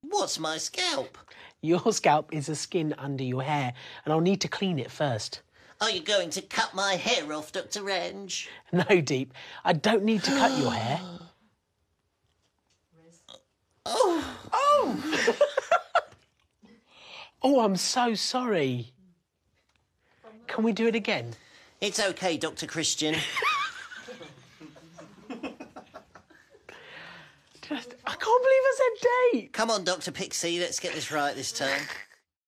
What's my scalp? Your scalp is the skin under your hair, and I'll need to clean it first. Are you going to cut my hair off, Dr Ranj? No, Deep. I don't need to cut your hair. Oh! Oh! Oh, I'm so sorry. Can we do it again? It's OK, Dr Christian. I can't believe I said Deep. Come on, Dr Pixie, let's get this right this time.